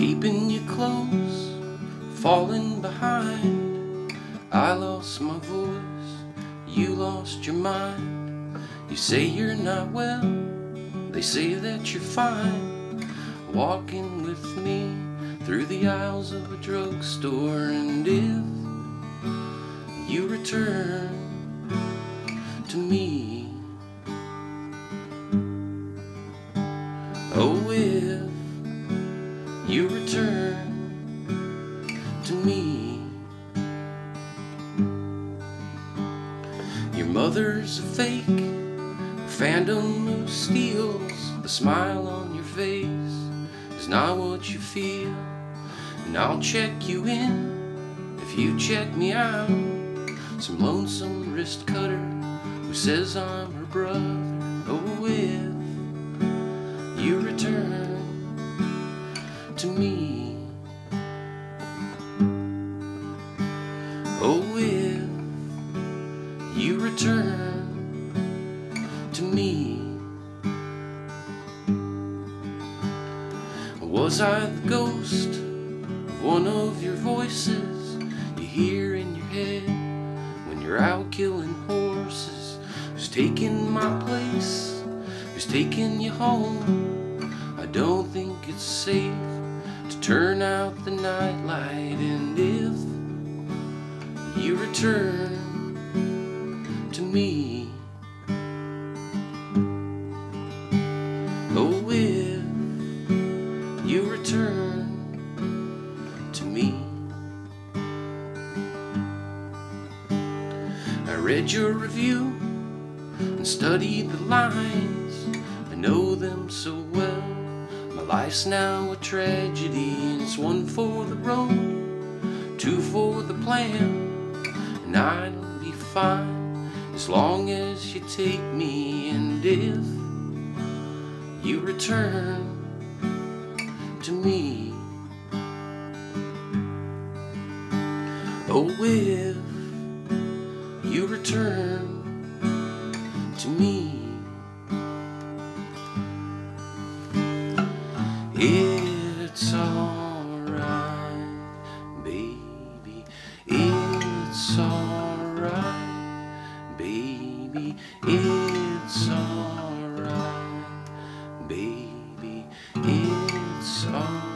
keeping you close, falling behind. I lost my voice, you lost your mind. You say you're not well, they say that you're fine. Walking with me through the aisles of a drugstore, and if you return to me, oh, if you return to me. Your mother's a fake, a phantom who steals the smile on your face is not what you feel. And I'll check you in if you check me out. Some lonesome wrist cutter who says I'm her brother. Oh, if you return to me, oh, if you return to me. Was I the ghost of one of your voices you hear in your head when you're out killing horses? Who's taking my place? Who's taking you home? I don't think it's safe to turn out the nightlight. And if you return to me, oh, if you return to me. I read your review and studied the lines. I know them so well. My life's now a tragedy, and it's one for the road, two for the plan. And I'll be fine as long as you take me. And if you return to me, oh, if you return to me. It's alright, baby, it's alright, baby, it's alright, baby, it's alright.